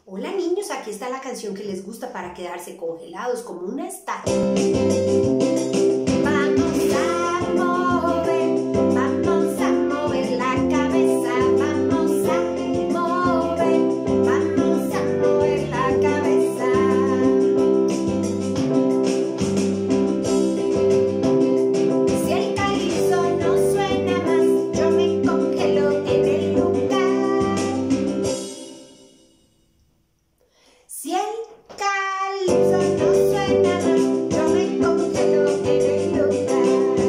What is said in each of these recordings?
Hola niños, aquí está la canción que les gusta para quedarse congelados como una estatua. Vamos a mover la cabeza, vamos a mover la cabeza. Si el calipso no suena más, yo me congelo en el lugar. Si el calipso no suena más, yo me congelo en el lugar.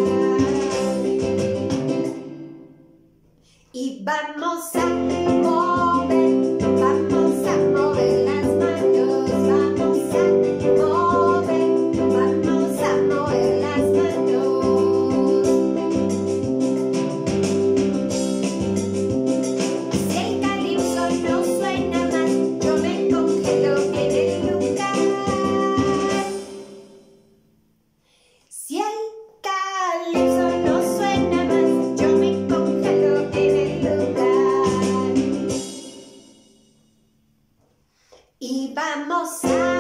Y vamos a mover las manos, vamos a mover las manos. Si el calipso no suena más, yo me congelo en el lugar. Si el calipso no suena más, yo me congelo en el lugar. Y vamos a